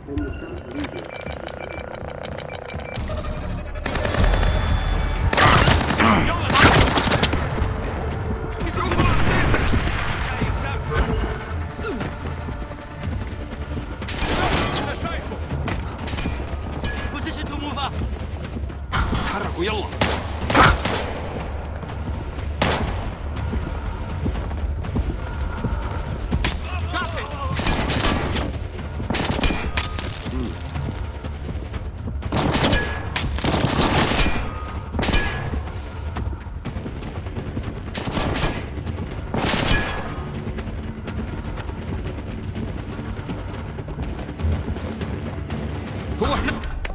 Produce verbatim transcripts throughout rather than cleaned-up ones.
تحركوا يلا. هو احنا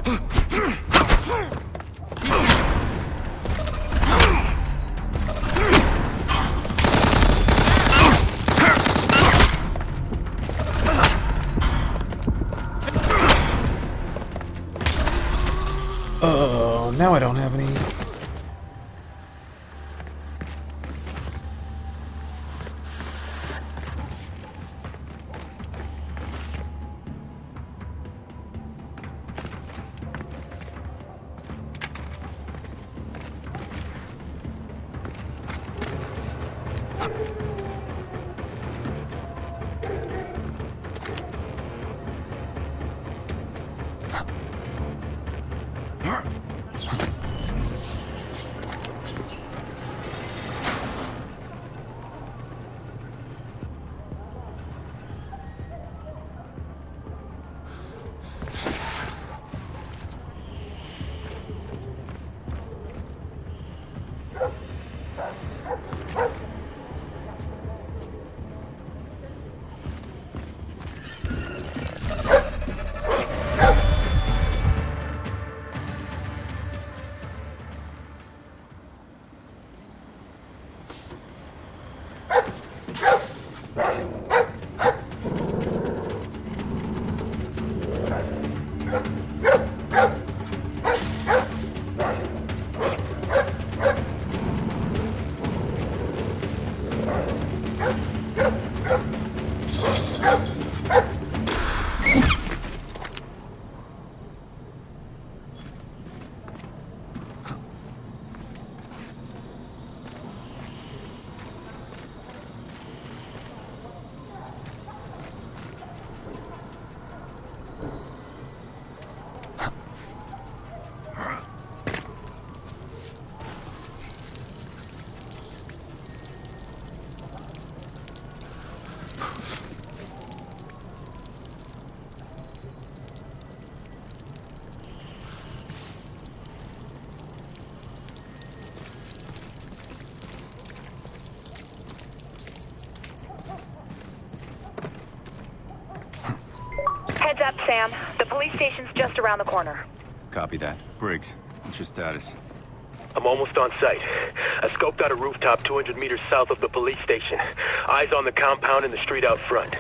Oh, now I don't have any. Heads up, Sam. The police station's just around the corner. Copy that. Briggs, what's your status? I'm almost on site. I scoped out a rooftop two hundred meters south of the police station. Eyes on the compound and the street out front.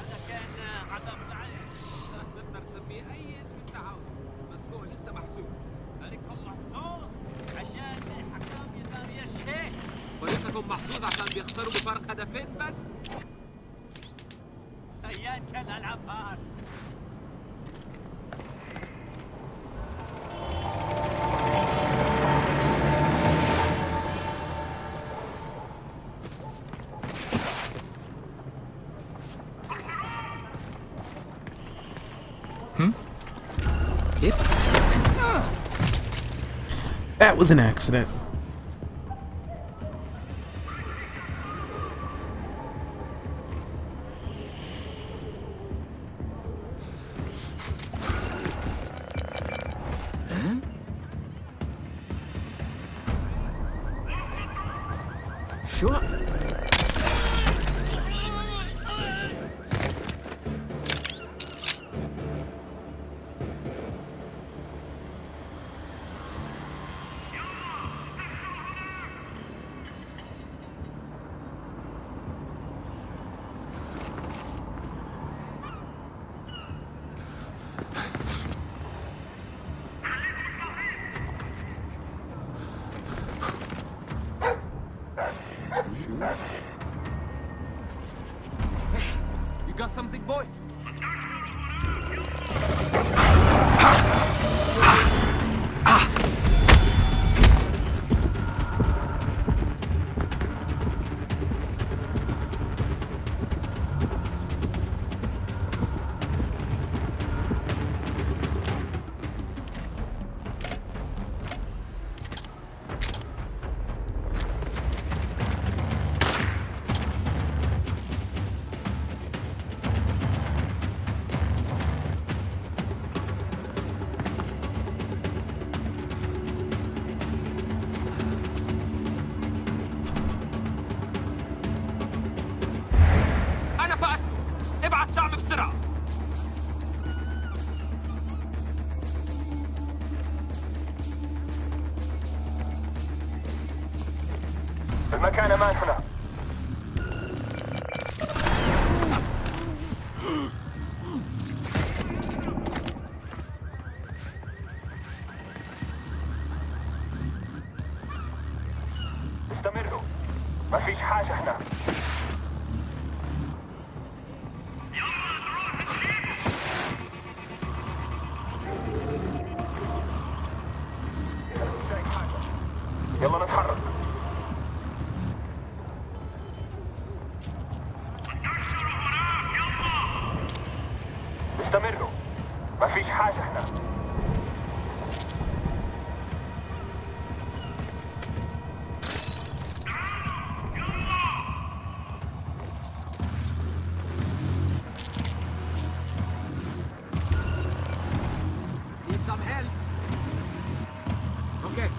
That was an accident. Sure. الشارع. المكان امان هنا. استمروا، ما فيش حاجة هنا. يلا نتحرك. استمروا، ما فيش حاجة هنا. Need some help. Okay.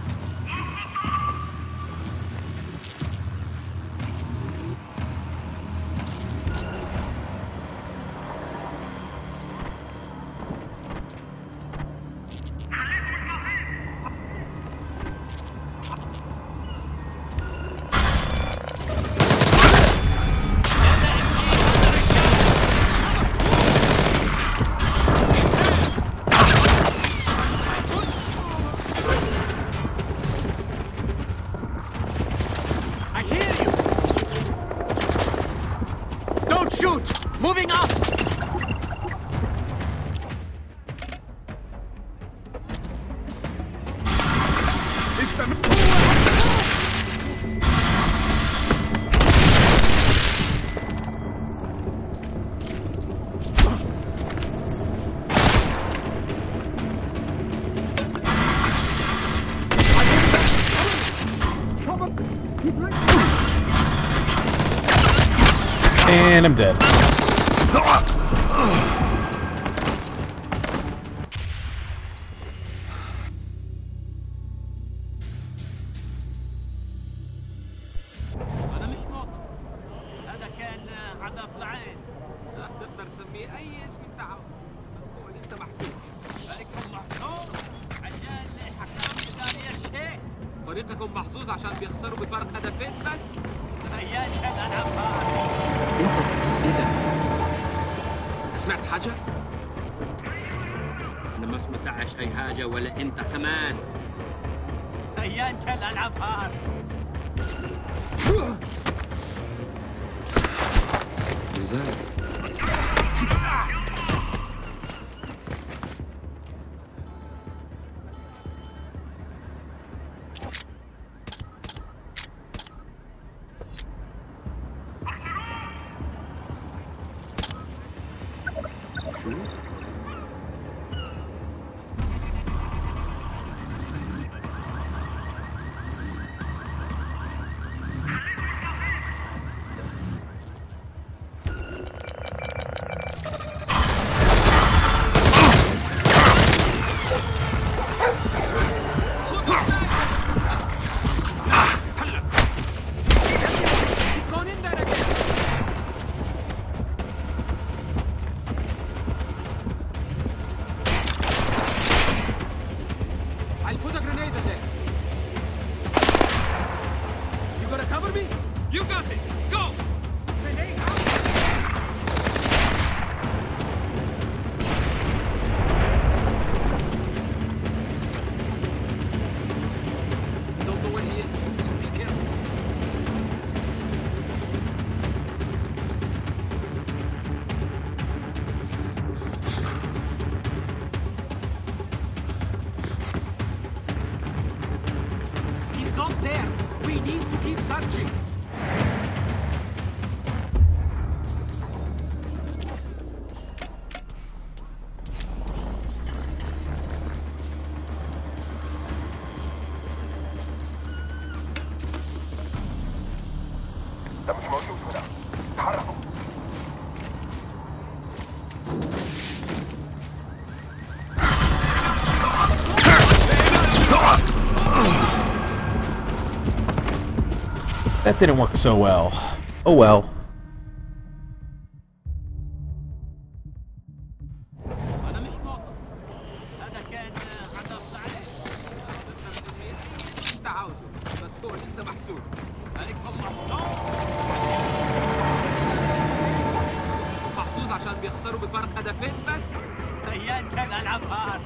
I hear you. Don't shoot. Moving up. And I'm dead. أنا مش موت. هذا كان عضف العين. تقدر تسميه أي اسم أنت عاوزه. بس هو لسه محسوب. فريقكم محظوظ عشان الحكام الإداري الشيء. فريقكم محظوظ عشان بيخسروا بفرق هدفين بس. يا شغل عفار. انت ايه ده؟ انت سمعت حاجة؟ أنا ما سمعتش أي حاجة ولا أنت كمان. يا شغل العفار. ازاي؟ He's gone in there again. I'll put a grenade in there. You gonna cover me? You got it! Go! Grenade out. Don't know where he is, so be careful. He's not there. We need to keep searching. ده مش موجود هنا. اتحركوا. That didn't work so well. Oh well. محسوب. عليك الله محظوظ عشان بيخسروا بفرق هدفين بس. ايان كان العب هارد.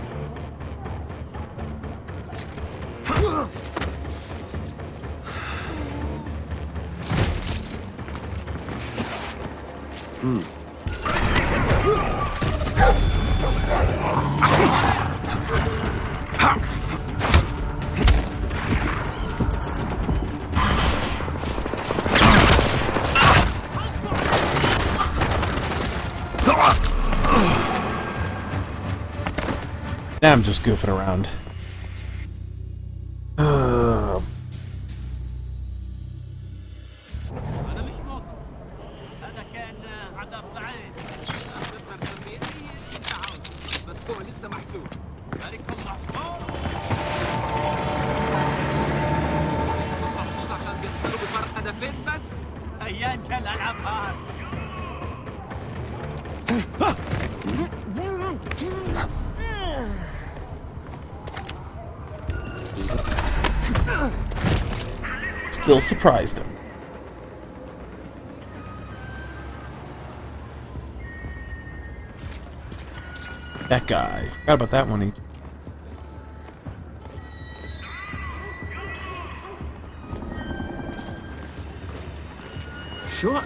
Now I'm just goofing around. Uh, أنا مش موقف. هذا كان عذاب العين. تقدر تسميه أي اسم أنت عاوزه، بس هو لسه محسوب. عليك الله محظوظ عشان بيخسروا بفرق هدفين بس. أيان كان ألعب هارد. still surprised him. That guy. Forgot about that one. He Sure.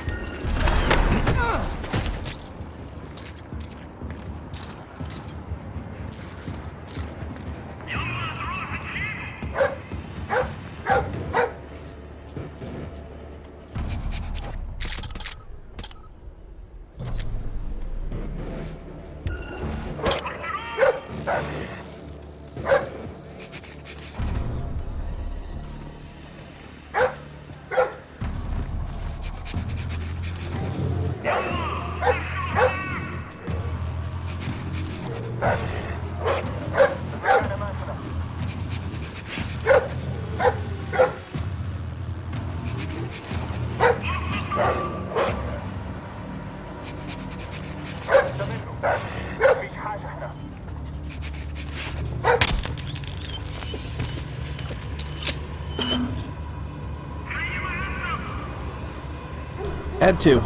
had to.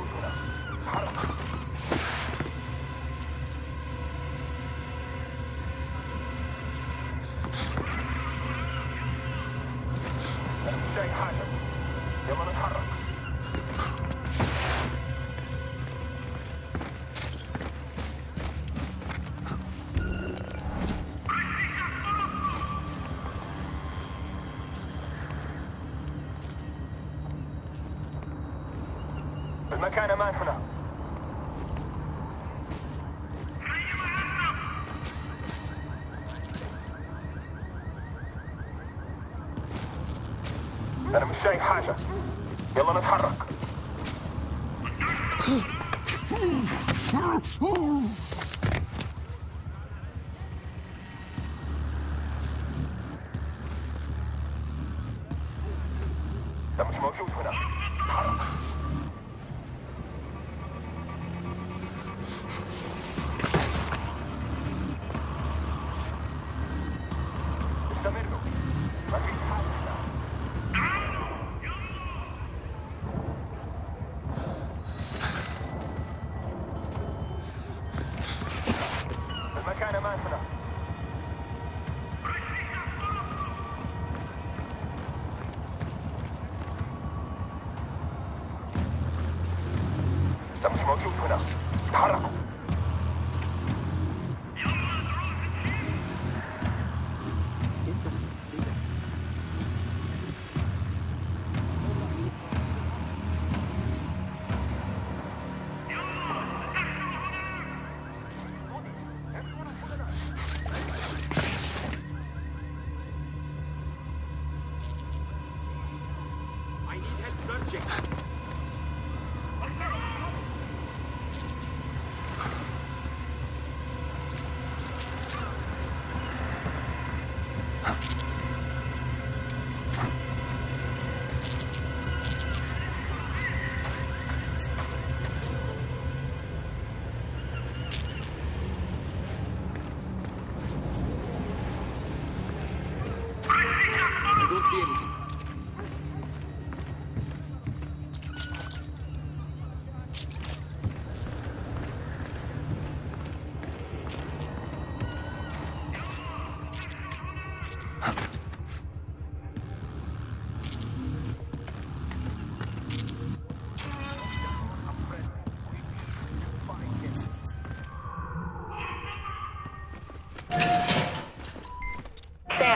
المكان امان هنا. انا مش شايف حاجه، يلا نتحرك. ده مش موجود هنا. اتحرك. استمروا. مفيش حاجه هنا. المكان امان هنا. ده مش موجود هنا. اتحركوا. I need help searching. I don't see anything.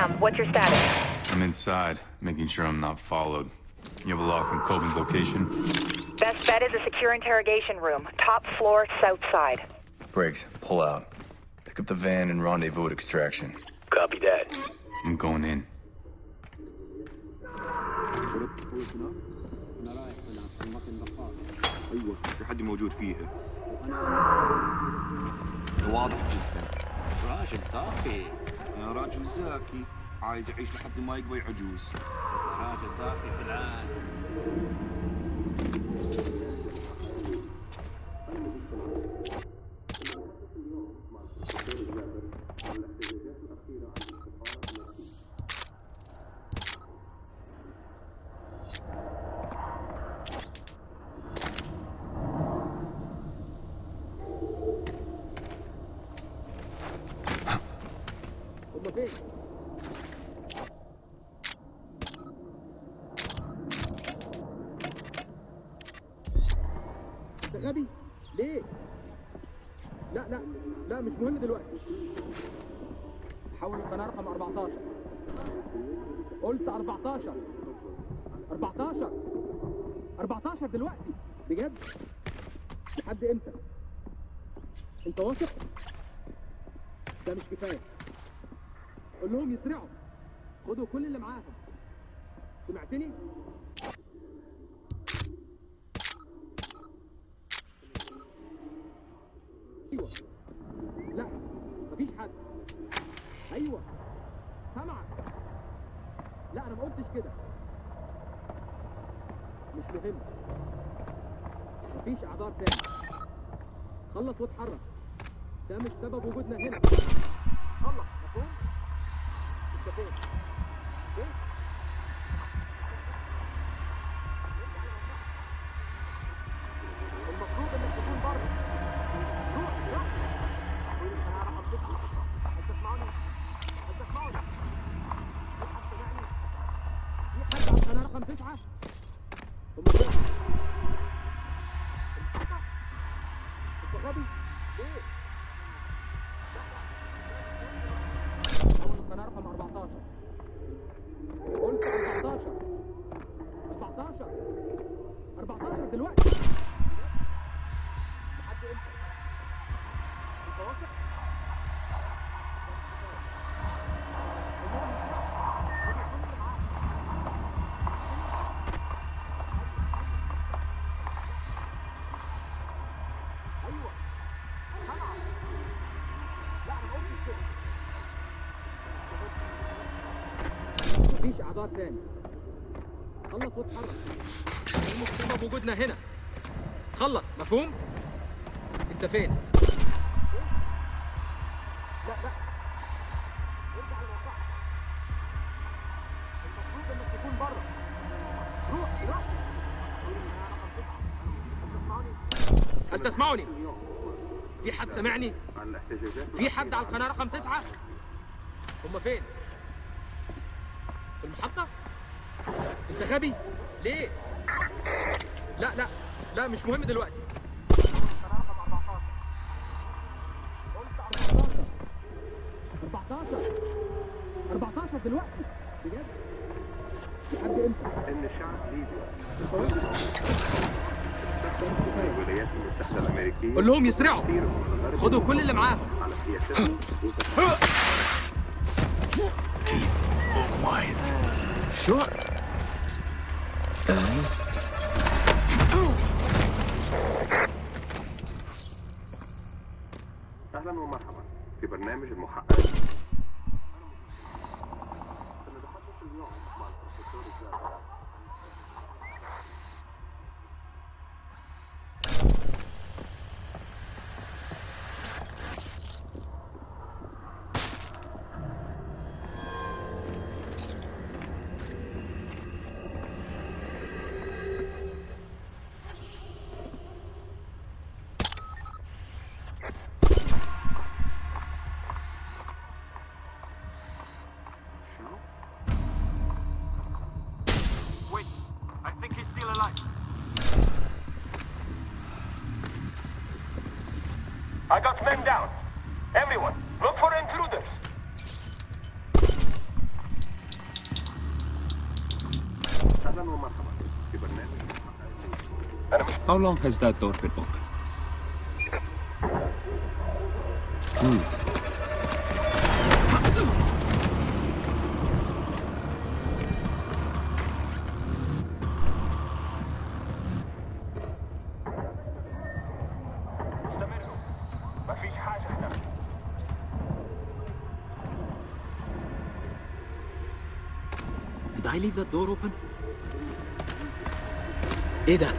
Sam, what's your status? I'm inside, making sure I'm not followed. You have a lock on Coben's location? Best bet is a secure interrogation room. Top floor, south side. Briggs, pull out. Pick up the van and rendezvous at extraction. Copy that. I'm going in. ايوه في حد موجود فيها. واضح جدا. راجل طافي. يا راجل زاكي عايز يعيش لحد ما يقوى عجوز. راجل طافي في العاد. غبي ليه؟ لا لا لا مش مهم دلوقتي. حول القناة رقم أربعتاشر. قلت أربعتاشر. أربعتاشر. أربعتاشر دلوقتي بجد؟ لحد امتى؟ انت واثق؟ ده مش كفاية. قول لهم يسرعوا. خدوا كل اللي معاهم. سمعتني؟ ايوه. لا مفيش حد. ايوه سامعك. لا انا ما قلتش كده. مش مهم. مفيش اعذار تاني. خلص واتحرك. ده مش سبب وجودنا هنا. خلص مفهوم؟ انت فين؟ فين؟ المفروض انك تكون بره. أنا رقم تسعة. هم كده. أنت غبي؟ ليه؟ أول القناة رقم أربعتاشر. قلت أربعتاشر. أربعتاشر. أربعتاشر دلوقتي. لحد إمتى؟ أنت واثق؟ مفيش اعذار تاني. خلص واتحرك. مش سبب وجودنا هنا. خلص مفهوم؟ انت فين؟ لا لا ارجع لموقعك. المفروض انك تكون بره. روح روح. هل تسمعني؟ في حد سمعني؟ في حد على القناة رقم تسعة؟ هم فين؟ في المحطة؟ انت غبي؟ ليه؟ لا لا لا مش مهم دلوقتي. أربعتاشر. أربعتاشر دلوقتي بجد؟ لحد امتى؟ ان شعب ليبيا الولايات المتحدة الأمريكية قول لهم يسرعوا. خدوا كل اللي معاهم. على سياستهم Sure. أهلا ومرحبا في برنامج المحقق. سنتحدث اليوم مع البروفيسور الزاهر. I got men down. Everyone, look for intruders. How long has that door been open? Hmm. Did I leave that door open? ايه ده؟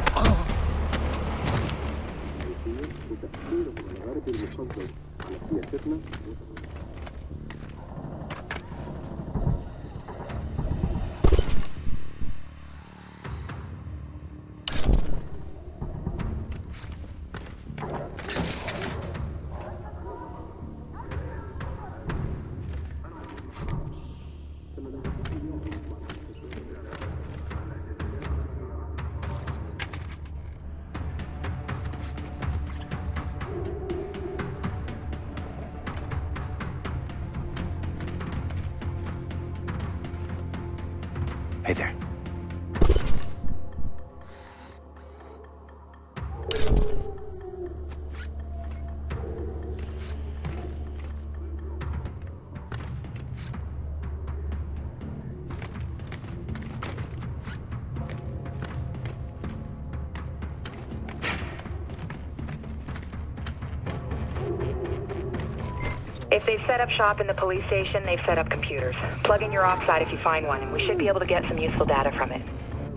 Hey there. If they've set up shop in the police station, they've set up computers. Plug in your offsite if you find one, and we should be able to get some useful data from it.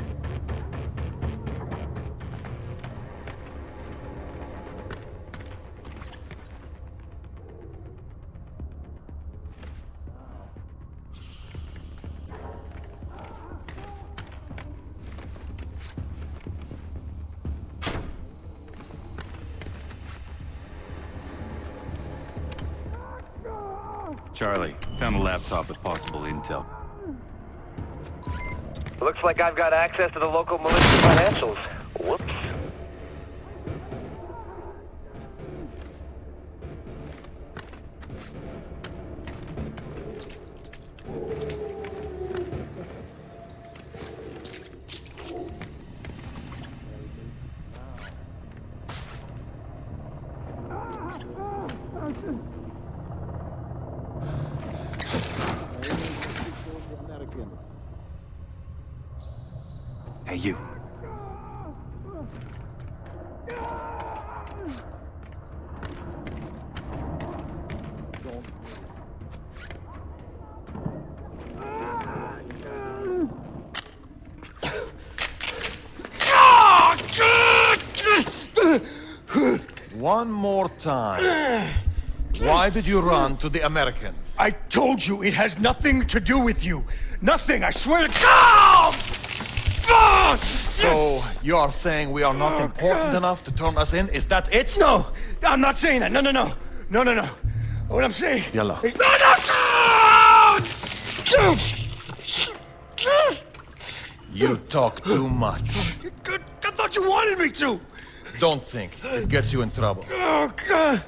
Charlie, found a laptop with possible intel. Looks like I've got access to the local militia financials. Whoops. Hey, you. One more time. Why did you run to the Americans? I told you it has nothing to do with you. Nothing, I swear to God! So, you are saying we are not important enough to turn us in? Is that it? No! I'm not saying that. No, no, no. No, no, no. What I'm saying Yalla. is... No, no! You talk too much. I thought you wanted me to! Don't think. It gets you in trouble. Oh, God.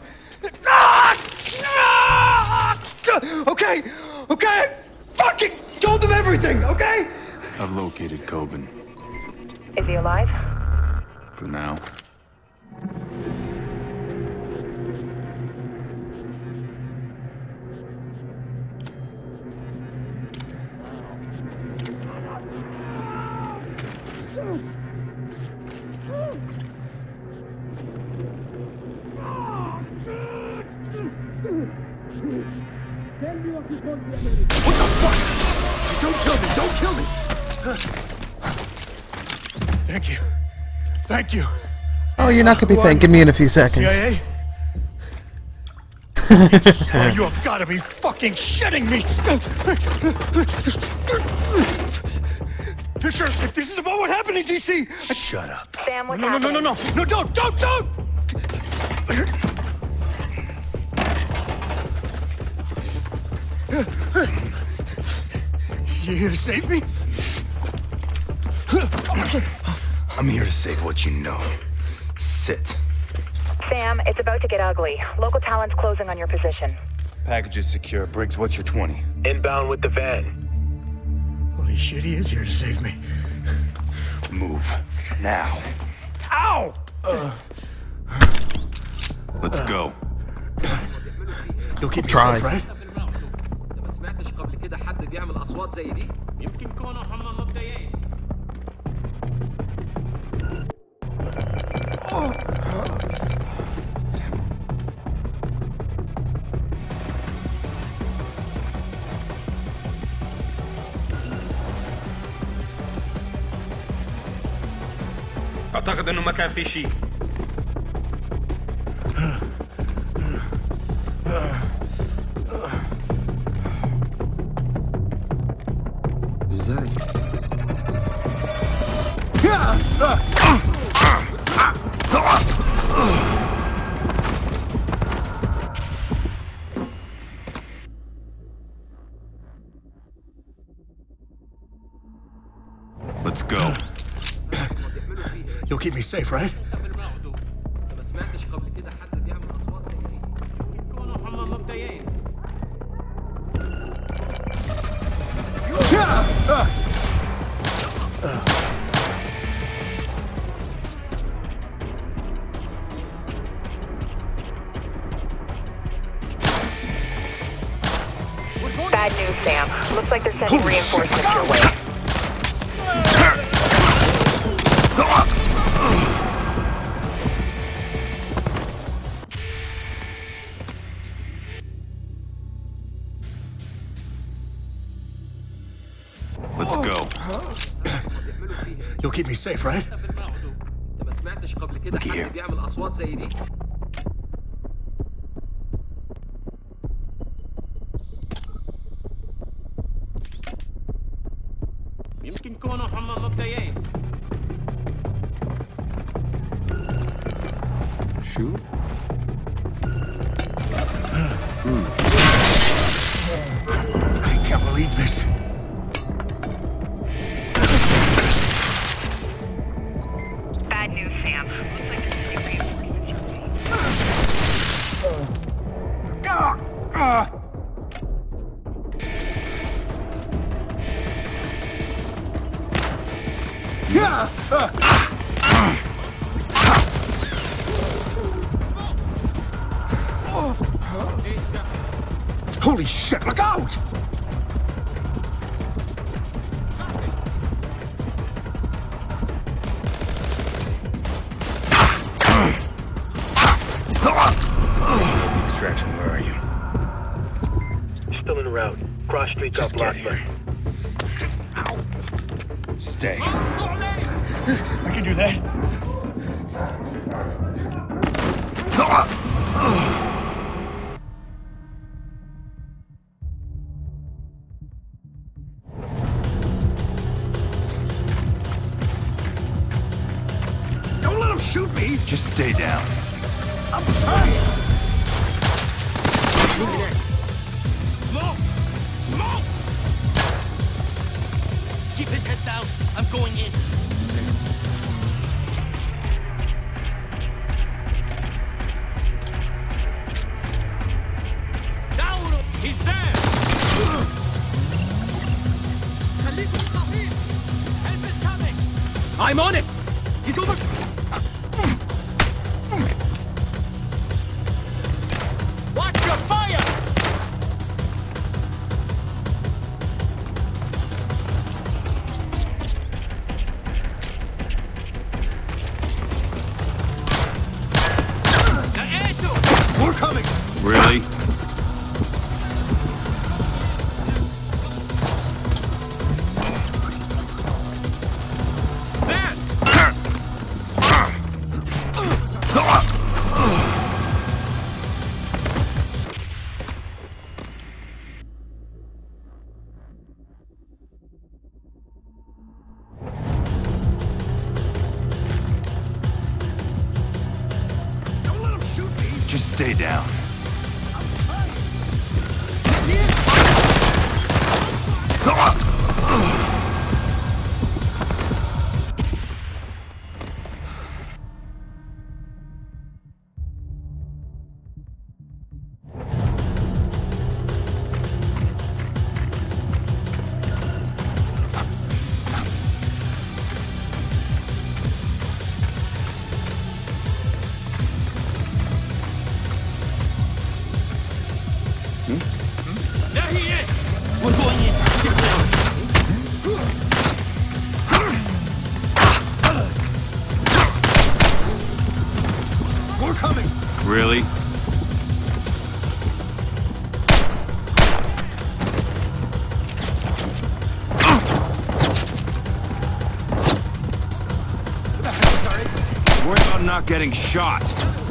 Okay, okay, I fucking told them everything, okay? I've located Coben. Is he alive? For now. What the fuck? Don't kill me, don't kill me! Thank you. Thank you. Oh, you're not gonna be thanking me in a few seconds. C I A? Oh, you have gotta be fucking shitting me! Fisher, if this is about what happened in D C... Shut up. Sam, what's No, no, no, happening? no, no! No, don't, don't, don't! You here to save me? I'm here to save what you know. Sit. Sam, it's about to get ugly. Local talent's closing on your position. Package is secure. Briggs, what's your twenty? Inbound with the van. Holy Holy shit, he is here to save me. Move. Now. Ow! Uh. Let's go. You'll keep me Try. safe, right? ما سمعتش قبل كده حد بيعمل اصوات زي دي؟ يمكن كونوا هم مبدئيين. اعتقد انه ما كان في شيء. ازاي؟ Let's go. You'll keep me safe, right? ما سمعتش قبل كده حد بيعمل اصوات زي دي؟ يمكن كونوا هم مبدئيين. Bad news, Sam. Looks like they're sending reinforcements your way. Let's go. You'll keep me safe, right? ما سمعتش قبل كده Look here. حد بيعمل اصوات زي دي؟ يمكن كونوا هم مبدئيين. شو؟ I can't believe this. Bad news, Sam. Looks like they're sending reinforcements your way. Holy shit, look out! Extraction, where are you? Still en route. Cross streets off Just get Blacklist. here. Ow. Stay. I can do that. Don't let him shoot me! Just stay down. I'm trying! Smoke! Smoke! Keep his head down. I'm going in. Down! He's there! خليكم صافين. Help is coming. I'm on it. He's over. Watch your fire! We're coming! Really? There! Don't let him shoot me! Just stay down. I'm not getting shot.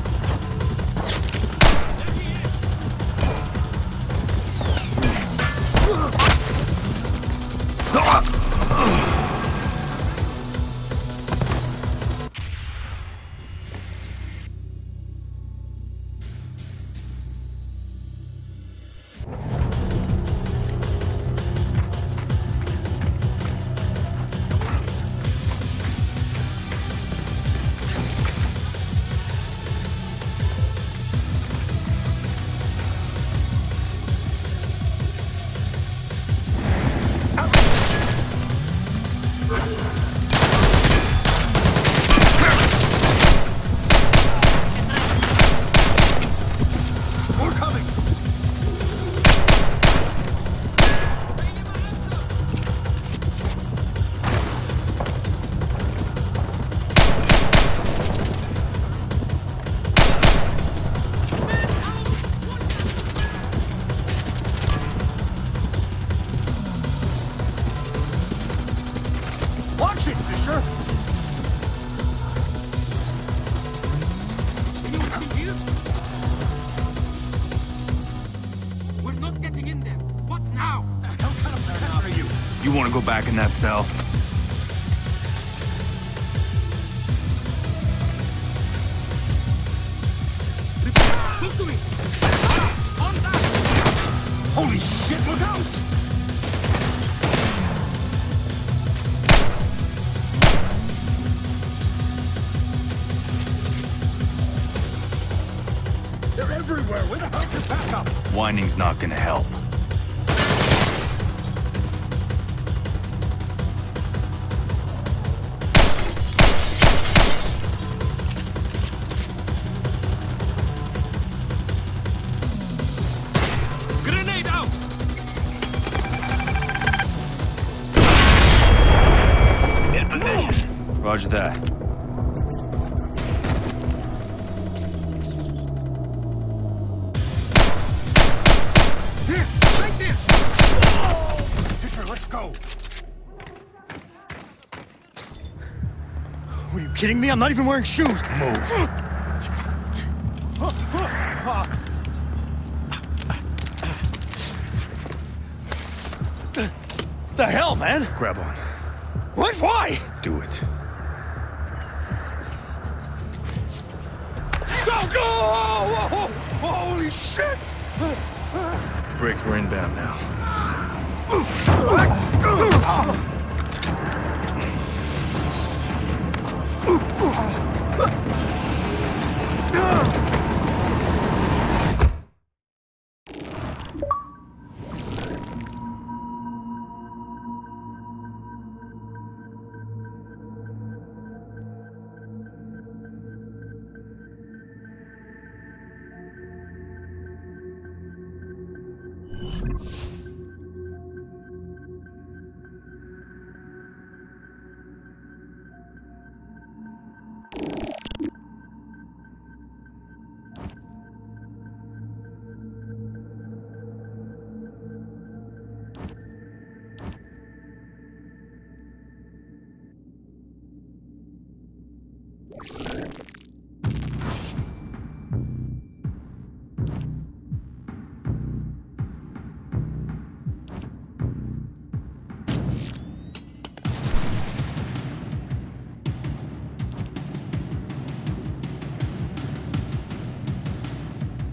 Watch it, Fisher! Anyone in here? We're not getting in there. What now? What the hell kind of professor are you? You want to go back in that cell? Look to me! Ah, on that! Holy shit, look out! They're everywhere! Where the hell's your backup? Whining's not gonna help. Grenade out! In position. Roger that. Here! Right there! Fisher, let's go! Are you kidding me? I'm not even wearing shoes! Move. The hell, man? Grab on. What? Why? Do it. Go, go! Oh, holy shit! Brakes were inbound now.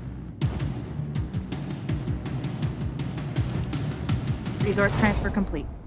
Resource transfer complete.